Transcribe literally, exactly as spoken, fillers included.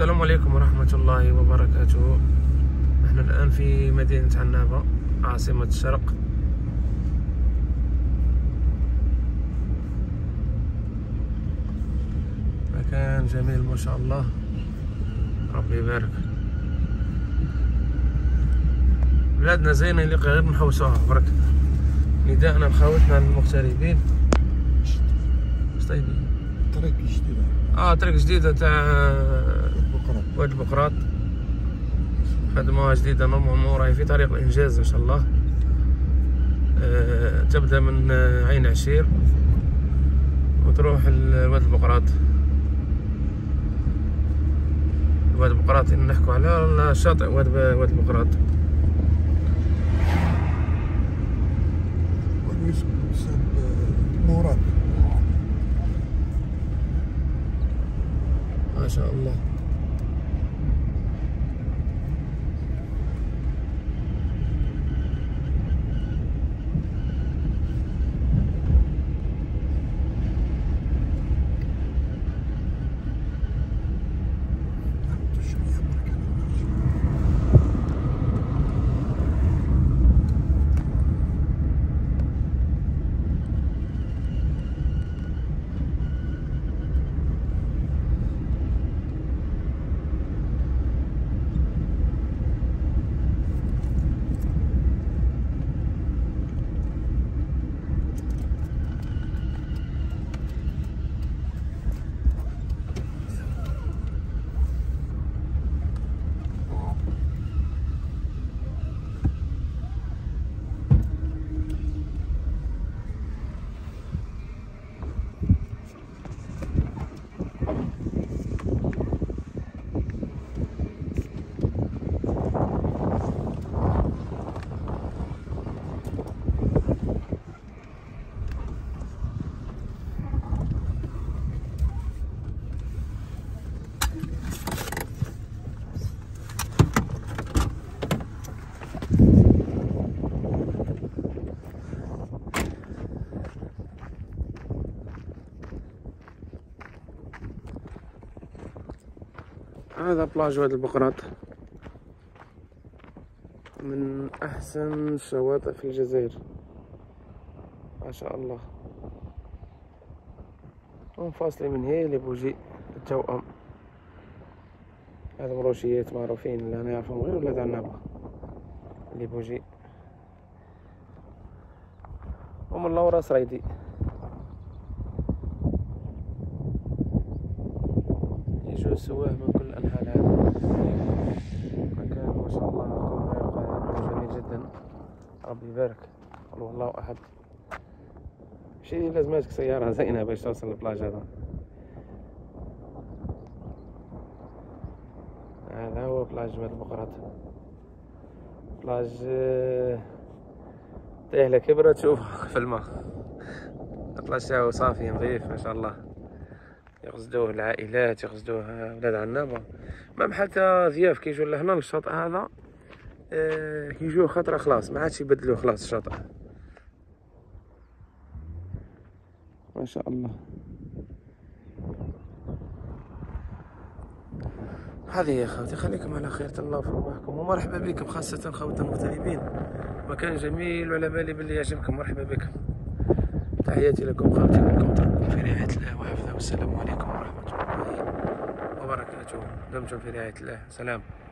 السلام عليكم ورحمة الله وبركاته. نحن الآن في مدينة عنابة عاصمة الشرق. مكان جميل ما شاء الله، ربي يبارك. بلادنا زينة اللي غير نحوسوها برك. نداءنا لخوتنا المغتربين. اش طيبين؟ طريق جديدة. اه طريق جديدة تاع واد بقراط، خدموها جديدة نورمالمون راهي في طريق الإنجاز إن شاء الله. آه تبدأ من عين عشير وتروح لواد البقراط. واد البقراط إن نحكو على شاطئ واد واد البقراط. مراد ما شاء الله. هذا بلاج واد البقراط، من أحسن الشواطئ في الجزائر ما شاء الله. ومفاصلة من هي لبوجي التوأم. هذا مروشيات معروفين اللي أنا نعرفهم غير ولاد عنابة لبوجي. ومن لورا سريدي. يجوا السواح من كل أنحاء العالم. مكان ما شاء الله جميل جدا، ربي يبارك. قل والله أحد. ماشي لازماتك سيارة زينة باش توصل للبلاج هذا. هذا هو بلاج واد البقراط. بلاج طيح لك كبرة تشوفها في الماء. البلاج تاعو صافي نظيف ما شاء الله. يقصدوه العائلات، يقصدوه ولاد عنابة. مام حتى ضياف كيجوا لهنا للشاطئ هذا آه كيجوا خطرة خلاص ما عادش يبدلوه خلاص الشاطئ. ما شاء الله. هذه يا خوتي، خليكم على خيرة الله في رواحكم، ومرحبا بكم خاصة خوتنا المغتربين. مكان جميل وعلى بالي باللي يعجبكم. مرحبا بكم، تحياتي لكم خوتي، لكم ترككم في رعاية الله وحفظه، والسلام عليكم ورحمة الله وبركاته. دمتم في رعاية الله. سلام.